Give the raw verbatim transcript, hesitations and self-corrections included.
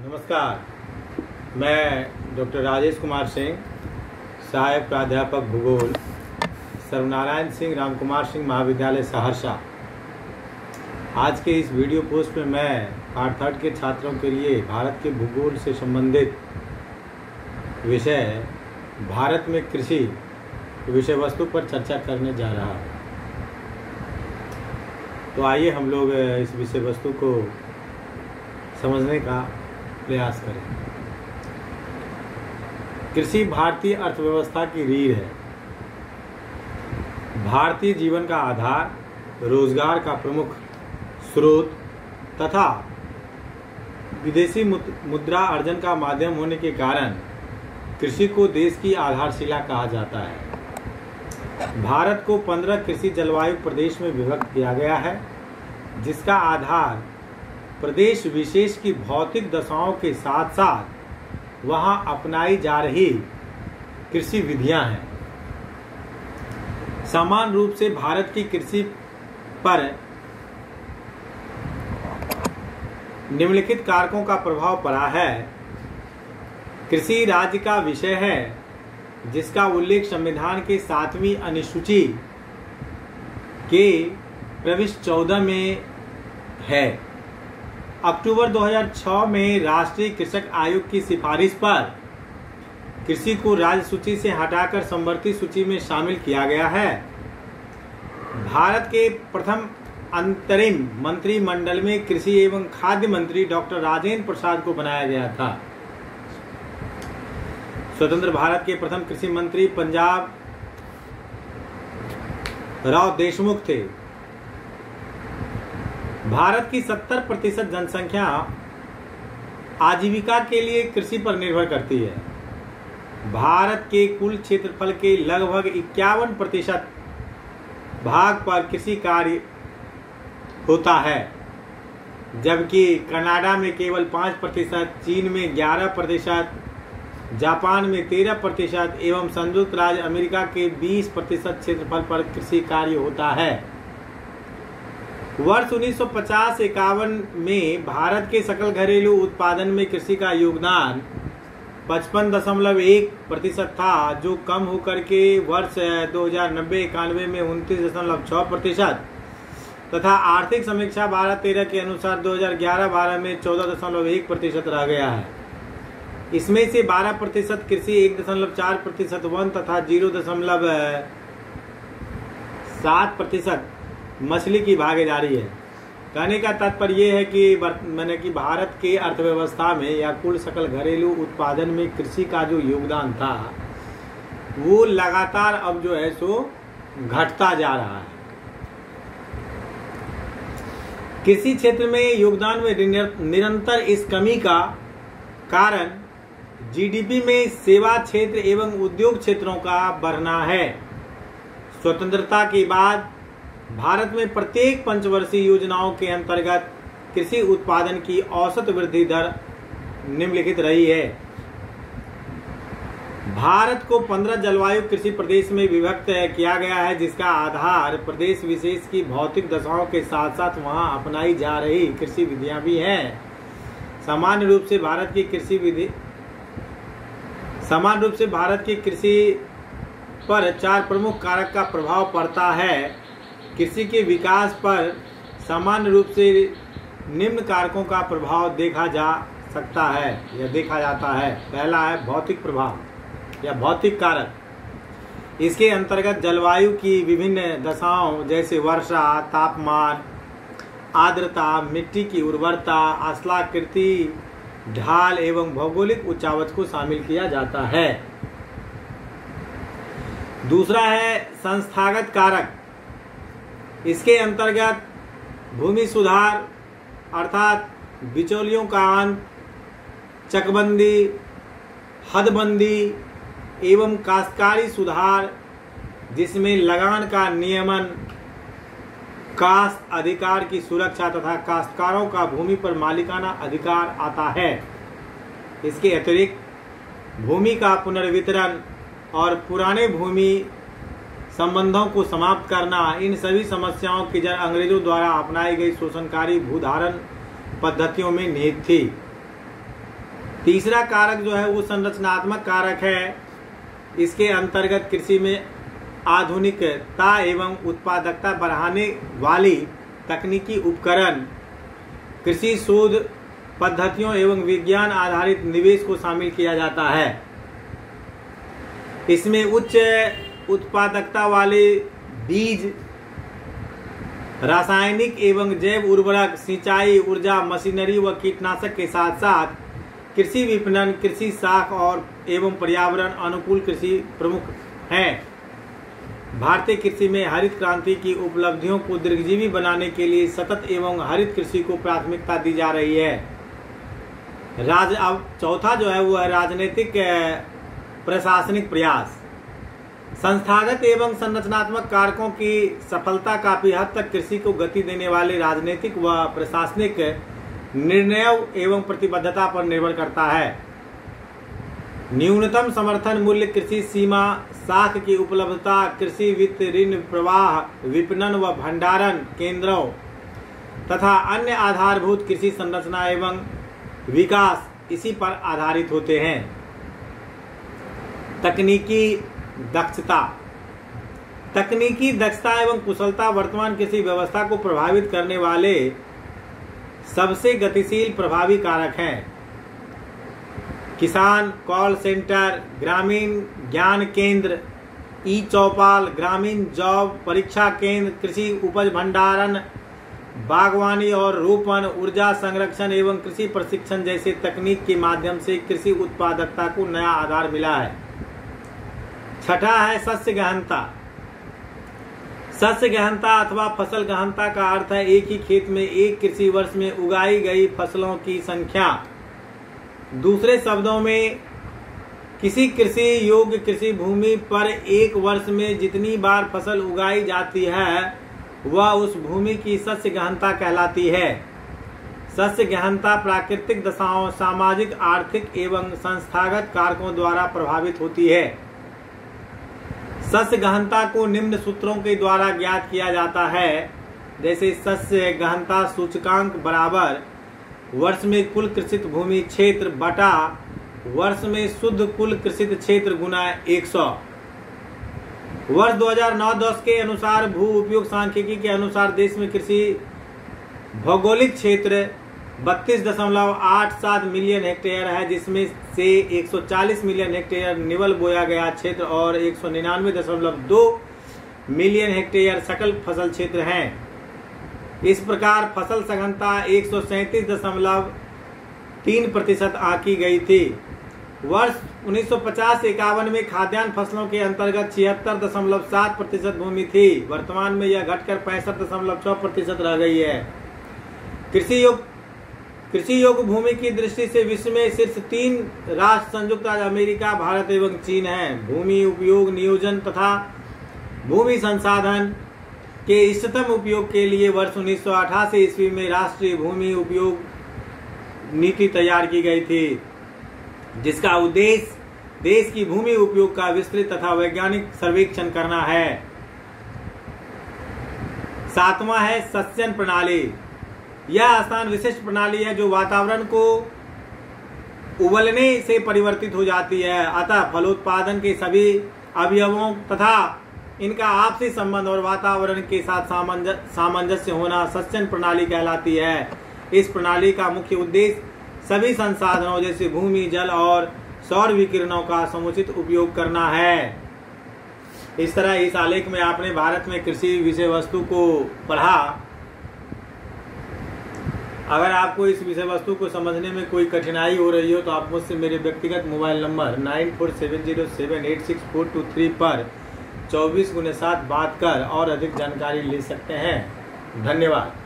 नमस्कार, मैं डॉक्टर राजेश कुमार सिंह, सहायक प्राध्यापक भूगोल, सर्वनारायण सिंह राम कुमार सिंह महाविद्यालय सहरसा। आज के इस वीडियो पोस्ट में मैं पार्ट थर्ड के छात्रों के लिए भारत के भूगोल से संबंधित विषय भारत में कृषि विषय वस्तु पर चर्चा करने जा रहा हूँ। तो आइए हम लोग इस विषय वस्तु को समझने का प्रयास करें। कृषि भारतीय अर्थव्यवस्था की रीढ़ है। भारतीय जीवन का आधार, रोजगार का प्रमुख स्रोत तथा विदेशी मुद्रा अर्जन का माध्यम होने के कारण कृषि को देश की आधारशिला कहा जाता है। भारत को पंद्रह कृषि जलवायु प्रदेश में विभक्त किया गया है, जिसका आधार प्रदेश विशेष की भौतिक दशाओं के साथ साथ वहां अपनाई जा रही कृषि विधियां हैं। समान रूप से भारत की कृषि पर निम्नलिखित कारकों का प्रभाव पड़ा है। कृषि राज्य का विषय है, जिसका उल्लेख संविधान के सातवीं अनुसूची के प्रविष्ट चौदह में है। अक्टूबर दो हज़ार छह में राष्ट्रीय कृषक आयोग की सिफारिश पर कृषि को राज्य सूची से हटाकर समवर्ती सूची में शामिल किया गया है। भारत के प्रथम अंतरिम मंत्रिमंडल में कृषि एवं खाद्य मंत्री डॉक्टर राजेंद्र प्रसाद को बनाया गया था। स्वतंत्र भारत के प्रथम कृषि मंत्री पंजाब राव देशमुख थे। भारत की सत्तर प्रतिशत जनसंख्या आजीविका के लिए कृषि पर निर्भर करती है। भारत के कुल क्षेत्रफल के लगभग इक्यावन प्रतिशत भाग पर कृषि कार्य होता है, जबकि कनाडा में केवल पाँच प्रतिशत, चीन में ग्यारह प्रतिशत, जापान में तेरह प्रतिशत एवं संयुक्त राज्य अमेरिका के बीस प्रतिशत क्षेत्रफल पर कृषि कार्य होता है। वर्ष उन्नीस सौ पचास इक्यावन में भारत के सकल घरेलू उत्पादन में कृषि का योगदान पचपन दशमलव एक प्रतिशत था, जो कम होकर के वर्ष दो हज़ार नब्बे इक्यानवे में उनतीस दशमलव छह प्रतिशत तथा आर्थिक समीक्षा बारह तेरह के अनुसार दो हज़ार ग्यारह बारह में चौदह दशमलव एक प्रतिशत रह गया है। इसमें से बारह प्रतिशत कृषि, एक दशमलव चार प्रतिशत वन तथा जीरो दशमलव सात प्रतिशत मछली की भागीदारी है। कहने का तात्पर्य यह है कि मैंने कि भारत के अर्थव्यवस्था में या कुल सकल घरेलू उत्पादन में कृषि का जो योगदान था वो लगातार अब जो है सो घटता जा रहा है। कृषि क्षेत्र में योगदान में निरंतर इस कमी का कारण जीडीपी में सेवा क्षेत्र एवं उद्योग क्षेत्रों का बढ़ना है। स्वतंत्रता के बाद भारत में प्रत्येक पंचवर्षीय योजनाओं के अंतर्गत कृषि उत्पादन की औसत वृद्धि दर निम्नलिखित रही है। भारत को पंद्रह जलवायु कृषि प्रदेश में विभक्त किया गया है, जिसका आधार प्रदेश विशेष की भौतिक दशाओं के साथ साथ वहां अपनाई जा रही कृषि विधियां भी हैं। सामान्य रूप से भारत की कृषि विधि सामान्य रूप से भारत की कृषि पर चार प्रमुख कारक का प्रभाव पड़ता है। कृषि के विकास पर सामान्य रूप से निम्न कारकों का प्रभाव देखा जा सकता है या देखा जाता है। पहला है भौतिक प्रभाव या भौतिक कारक। इसके अंतर्गत जलवायु की विभिन्न दशाओं जैसे वर्षा, तापमान, आर्द्रता, मिट्टी की उर्वरता, स्थलाकृति, ढाल एवं भौगोलिक उच्चावच को शामिल किया जाता है। दूसरा है संस्थागत कारक। इसके अंतर्गत भूमि सुधार अर्थात बिचौलियों का अंत, चकबंदी, हदबंदी एवं काश्तकारी सुधार, जिसमें लगान का नियमन, काश्त अधिकार की सुरक्षा तथा काश्तकारों का भूमि पर मालिकाना अधिकार आता है। इसके अतिरिक्त भूमि का पुनर्वितरण और पुराने भूमि संबंधों को समाप्त करना, इन सभी समस्याओं की जड़ अंग्रेजों द्वारा अपनाई गई शोषणकारी भूधारण पद्धतियों में निहित थी। तीसरा कारक जो है वो संरचनात्मक कारक है। इसके अंतर्गत कृषि में आधुनिकता एवं उत्पादकता बढ़ाने वाली तकनीकी उपकरण, कृषि शोध पद्धतियों एवं विज्ञान आधारित निवेश को शामिल किया जाता है। इसमें उच्च उत्पादकता वाले बीज, रासायनिक एवं जैव उर्वरक, सिंचाई, ऊर्जा, मशीनरी व कीटनाशक के साथ साथ कृषि विपणन, कृषि साख और एवं पर्यावरण अनुकूल कृषि प्रमुख हैं। भारतीय कृषि में हरित क्रांति की उपलब्धियों को दीर्घजीवी बनाने के लिए सतत एवं हरित कृषि को प्राथमिकता दी जा रही है। राज अब चौथा जो है वो है राजनीतिक प्रशासनिक प्रयास। संस्थागत एवं संरचनात्मक कारकों की सफलता काफी हद तक कृषि को गति देने वाले राजनीतिक व प्रशासनिक निर्णयों एवं प्रतिबद्धता पर निर्भर करता है। न्यूनतम समर्थन मूल्य, कृषि सीमा साख की उपलब्धता, कृषि वित्त, ऋण प्रवाह, विपणन व भंडारण केंद्रों तथा अन्य आधारभूत कृषि संरचना एवं विकास इसी पर आधारित होते हैं। तकनीकी दक्षता। तकनीकी दक्षता एवं कुशलता वर्तमान कृषि व्यवस्था को प्रभावित करने वाले सबसे गतिशील प्रभावी कारक हैं। किसान कॉल सेंटर, ग्रामीण ज्ञान केंद्र, ई चौपाल, ग्रामीण जॉब परीक्षा केंद्र, कृषि उपज भंडारण, बागवानी और रोपण, ऊर्जा संरक्षण एवं कृषि प्रशिक्षण जैसे तकनीक के माध्यम से कृषि उत्पादकता को नया आधार मिला है। छठा है सस्य गहनता। सस्य गहनता अथवा फसल गहनता का अर्थ है एक ही खेत में एक कृषि वर्ष में उगाई गई फसलों की संख्या। दूसरे शब्दों में किसी कृषि योग्य कृषि भूमि पर एक वर्ष में जितनी बार फसल उगाई जाती है वह उस भूमि की सस्य गहनता कहलाती है। सस्य गहनता प्राकृतिक दशाओं, सामाजिक, आर्थिक एवं संस्थागत कारकों द्वारा प्रभावित होती है। सस्य गहनता को निम्न सूत्रों के द्वारा ज्ञात किया जाता है, जैसे सस्य गहनता सूचकांक बराबर वर्ष में कुल कृषित भूमि क्षेत्र बटा वर्ष में शुद्ध कुल कृषित क्षेत्र गुना एक सौ। वर्ष दो हज़ार नौ दस के अनुसार भू उपयोग सांख्यिकी के अनुसार देश में कृषि भौगोलिक क्षेत्र बत्तीस दशमलव आठ सात मिलियन हेक्टेयर है, जिसमें से एक सौ चालीस मिलियन हेक्टेयर निवल बोया गया क्षेत्र और एक सौ निन्यानवे दशमलव दो मिलियन हेक्टेयर सकल फसल क्षेत्र हैं। इस प्रकार फसल सघनता एक सौ सैंतीस दशमलव तीन प्रतिशत आंकी गई थी। वर्ष उन्नीस सौ पचास इक्यावन में खाद्यान्न फसलों के अंतर्गत छिहत्तर दशमलव सात प्रतिशत भूमि थी। वर्तमान में यह घटकर पैंसठ दशमलव छह प्रतिशत रह गई है। कृषि योग कृषि योग्य भूमि की दृष्टि से विश्व में शीर्ष तीन राष्ट्र संयुक्त राज्य अमेरिका, भारत एवं चीन हैं। भूमि उपयोग नियोजन तथा भूमि संसाधन के इष्टतम उपयोग के लिए वर्ष उन्नीस सौ अठासी ईस्वी में राष्ट्रीय भूमि उपयोग नीति तैयार की गई थी, जिसका उद्देश्य देश की भूमि उपयोग का विस्तृत तथा वैज्ञानिक सर्वेक्षण करना है। सातवां है सस्यन प्रणाली। यह स्थान विशिष्ट प्रणाली है जो वातावरण को उबलने से परिवर्तित हो जाती है, अतः फलोत्पादन के सभी अवयवों तथा इनका आपसी संबंध और वातावरण के साथ सामंजस्य होना सस्यन प्रणाली कहलाती है। इस प्रणाली का मुख्य उद्देश्य सभी संसाधनों जैसे भूमि, जल और सौर विकिरणों का समुचित उपयोग करना है। इस तरह इस आलेख में आपने भारत में कृषि विषय वस्तु को पढ़ा। अगर आपको इस विषय वस्तु को समझने में कोई कठिनाई हो रही हो तो आप मुझसे मेरे व्यक्तिगत mobile number nine four seven zero seven eight six four two three पर चौबीस गुने सात बात कर और अधिक जानकारी ले सकते हैं। धन्यवाद।